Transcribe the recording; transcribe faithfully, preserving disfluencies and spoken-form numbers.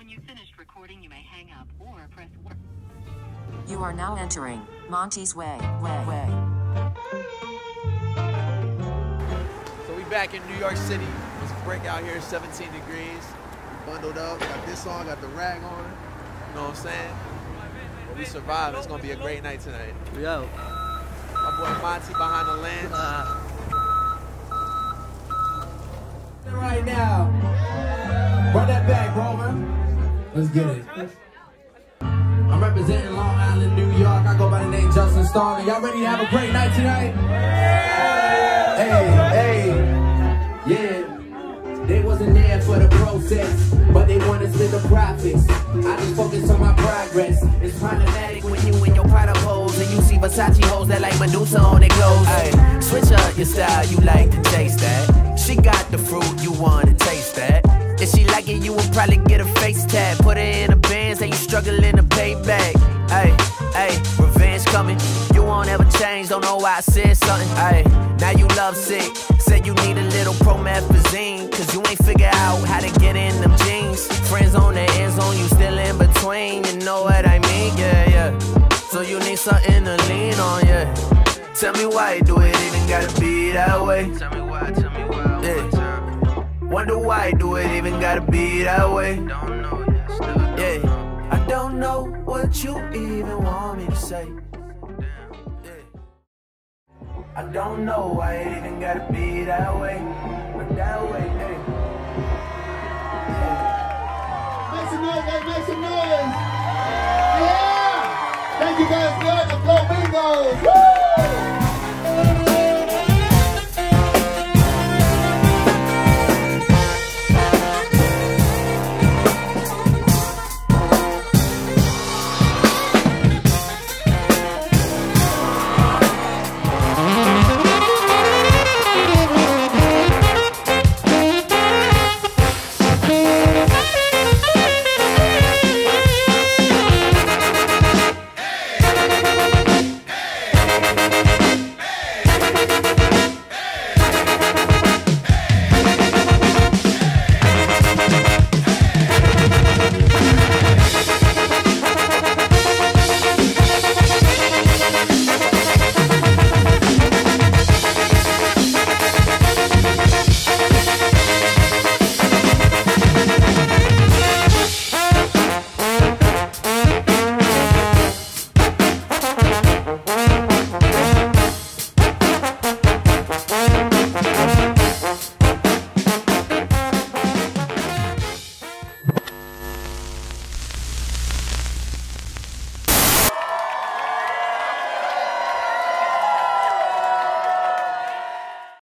you've finished recording, you may hang up or press one. You are now entering Monty's Way, way, way. So we back in New York City. It's a break out here, seventeen degrees. Bundled up, got this on, got the rag on. You know what I'm saying? But we survived. It's gonna be a great night tonight. We out. My boy Monty behind the lens. Uh, right now. Run that back, Roman. Let's get it. I'm representing Long Island, New York. I go by the name Justin Starling. Y'all ready to have a great night tonight? Hey, hey, yeah. They wasn't there for the process, but they wanted to split the profits. I just focus on my progress. It's problematic when you in your product holes and you see Versace hoes that like Medusa on their clothes. Ay, switch up your style, you like to taste that. She got the fruit, you wanna taste that. If she like it, you would probably get a face tag. Put her in a band, say you struggling to pay back. Ay, ay, revenge coming. You won't ever change, don't know why I said something. Ay, now you love sick. Said you need a little promethazine, cause you ain't figure out how to get in them jeans. Friends on the end zone, you still in between. You know what I mean? Yeah, yeah. So you need something to lean on, yeah. Tell me why do it even gotta be that way? Tell me why, tell me why. Yeah. Wonder why do it even gotta be that way? Don't know, yeah, still don't yeah. Know. I don't know what you even want me to say. Yeah. I don't know why it even gotta be that way, but that way, hey. Yeah. Make some noise, guys, make some noise. Yeah! Thank you guys, good. The Flow Bingos.